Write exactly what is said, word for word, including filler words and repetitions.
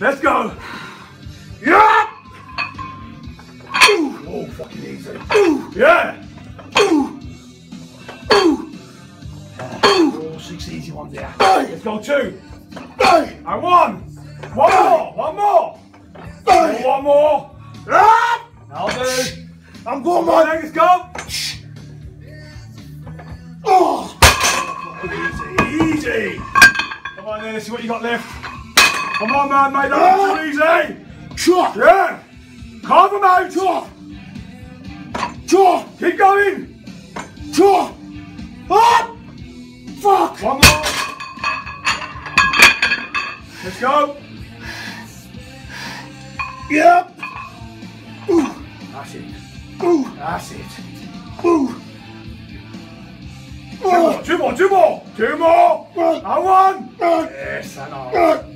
Let's go. Yeah. Ooh. Oh, fucking easy. Ooh. Yeah. Ooh. Ooh. Oh, six easy ones there. Let's go two. And one. One more. One more. Oh, one more. I'll do. I'm going, Come on, man. let's go. Oh. Easy, easy. Come on then, let's see what you got left. Come on, man, mate, that's too easy. Sure. Yeah. Carve them out. Sure. Sure. Keep going. Sure. Ah. Fuck. One more. Let's go. Yep. Ooh. That's it. Ooh. That's it. Ooh. Two more, two more, two more. Two more. Uh. And one. Uh. Yes, and all. Uh.